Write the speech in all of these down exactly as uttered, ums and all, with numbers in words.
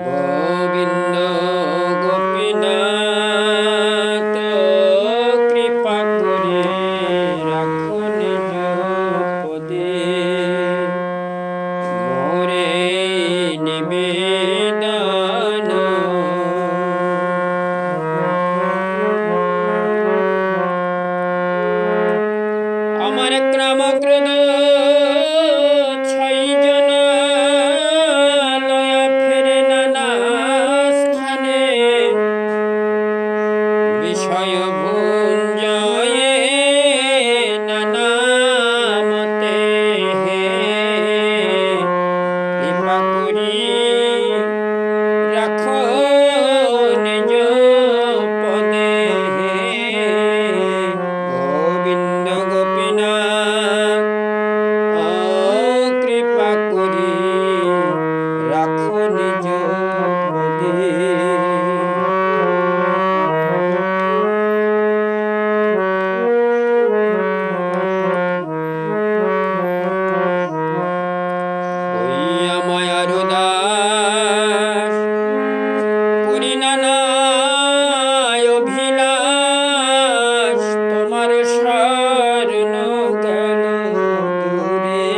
গোবিন্দ গোপীনাথ কৃপা করে রাখো নিজ পদে মোরে নিবেদন। আমার ক্রম ক্রোধ ছয় জন লয়া ফেরে নানা স্থানে বিষয় ভুঞ্জয়ে নানা মতে কৃপা করি রাখো নিজ পদে গোবিন্দ গোপীনাথ কৃপা করি রাখো নিজ পদে। হইয়া মায়ার দাস করি নানা অভিলাষ তোমার শরণ গেল দূরে।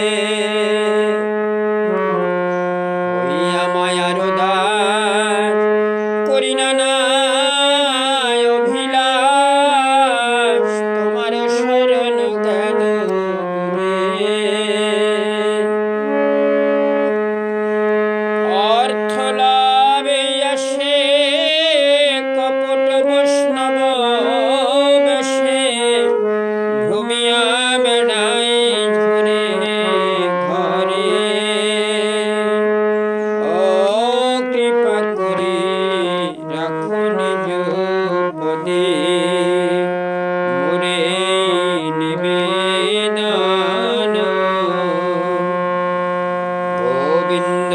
হইয়া মায়ার দাস করি নানা অভিলাষ তোমার শরণ গেল দূরে। অর্থ লাভে আসে কপট বৈষ্ণব বেশে ভূমিয়া বেড়াই ঘুরে ঘরে। ও কৃপা করে রাখো নিজ পদে মোরে নিবেদন। গোবিন্দ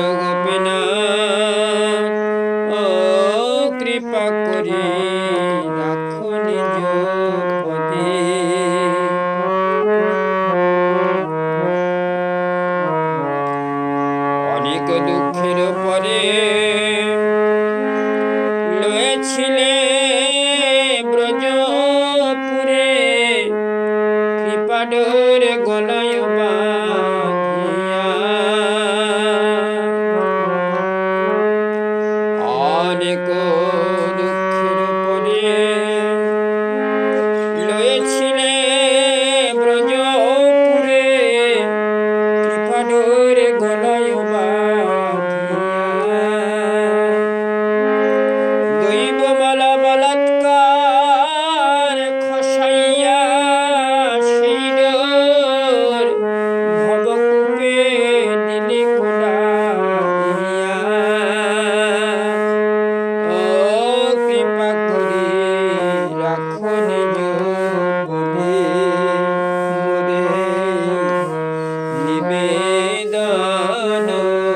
গোপীনাথ কৃপা করে রাখো নিজ পদে। অনেক দুঃখের পরে লয়েছিলে ব্রজপুরে কৃপা ডোরে গলায় বাঁধিয়া। অনেক দুঃখের পরে লয়েছিলে ব্রজপুরে কৃপা ডোরে গলায় বাঁধিয়া। দৈব মালা বলাৎকার খসাইয়া সেই ডোর ভবকূপে দিলে কুড়াইয়া। ও কৃপা করে রাখো নিজ পদে মোরে নিবেদন।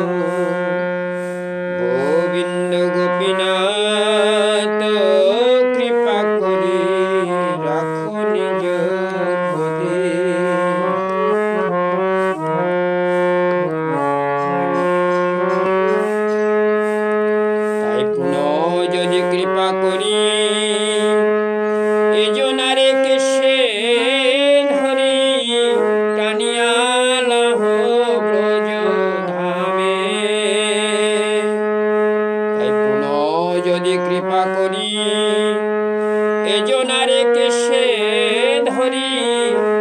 গোবিন্দ গোপীনাথ কৃপা করে রাখো নিজ পদে। তাই পুনঃ যদি কৃপা করি এজনারে কেশে ধরি টানিয়া লাহ ব্রজ ধামে। তাই পুনঃ যদি কৃপা করি এজনারে কেশে ধরি